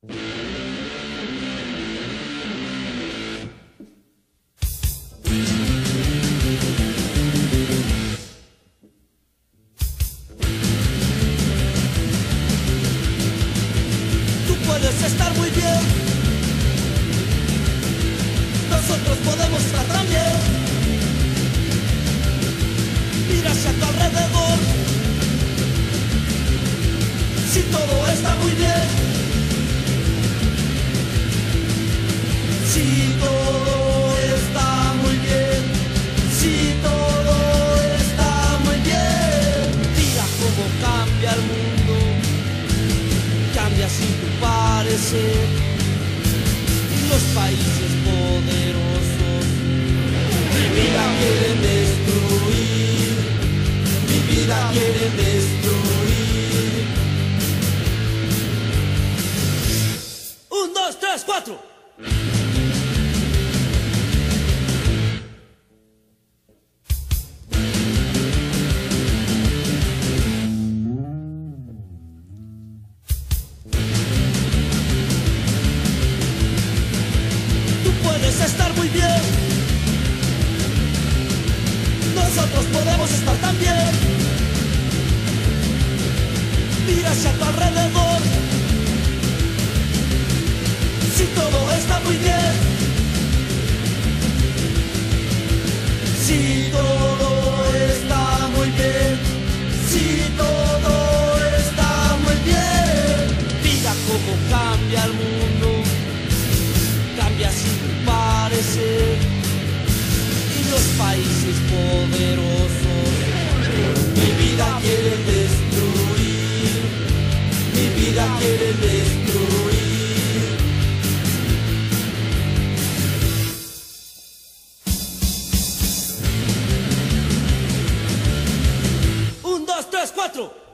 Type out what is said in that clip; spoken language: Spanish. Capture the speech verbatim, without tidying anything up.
Tú puedes estar muy bien, nosotros podemos estar también. Mira hacia tu alrededor, si todo está muy bien, si todo está muy bien, si todo está muy bien. Mira cómo cambia el mundo, cambia sin tu parecer. Los países poderosos mi vida quieren destruir, mi vida quieren destruir. Un, dos, tres, cuatro. Estar muy bien, nosotros podemos estar también. Mira hacia tu alrededor, si todo está muy bien, si todo está muy bien, si todo está muy bien. Mira cómo cambia el mundo, cambia sin tu parecer. Y los países poderosos mi vida quieren destruir, mi vida quieren destruir. Un, dos, tres, cuatro.